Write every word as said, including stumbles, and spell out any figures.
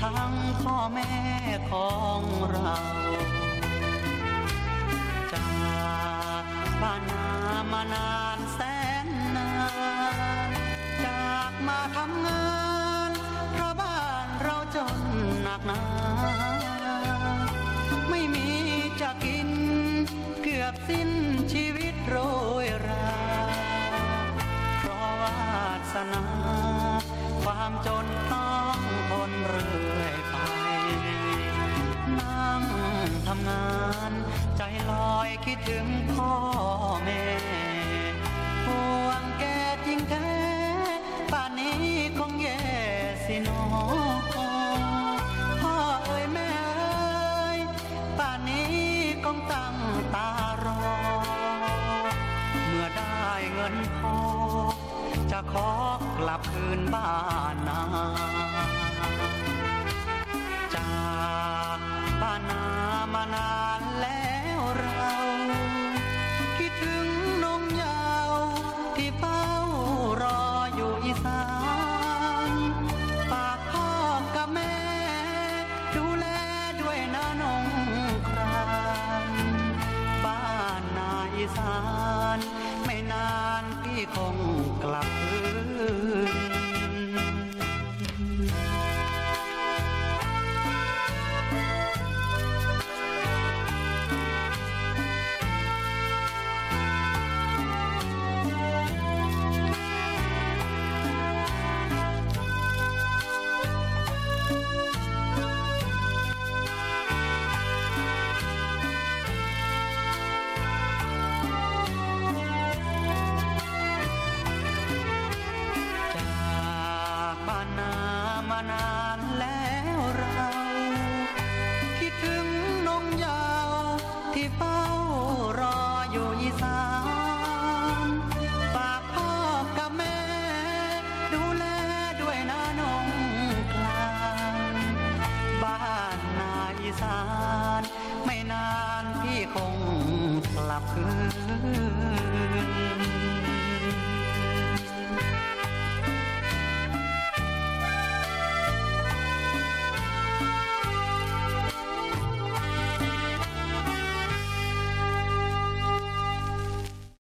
ทั้งพ่อแม่ของเราจากบ้านนามานานแสนนานจากมาทำงานเพราะบ้านเราจนหนักหนาไม่มีจะกินเกือบสิ้นชีวิตโรยราเพราะวาสนาความจนต้องทนเรื่อยไปนั่งทำงานใจลอยคิดถึงพ่อแม่ห่วงแกจริงแท้ป่านนี้คงแย่สิน้องพ่อเอ่ยแม่เอ่ยป่านนี้คงตั้งตารอเมื่อได้เงินพอจะขอกลับคืนบ้านนาจากบ้านนามานานแล้วเราคิดถึงนมยาวที่เฝ้ารออยู่อีสานฝากพ่อกับแม่ดูแลด้วยนะน้องครานบ้านนาอีสานไม่นานพี่คงกลับคืนบ้านนามานานแล้วเราคิดถึงนมยาวที่เฝ้ารออยู่อีสานฝากพ่อกับแม่ดูแลด้วยนะน้องคลานบ้านนาอีสานไม่นานพี่คงกลับคืน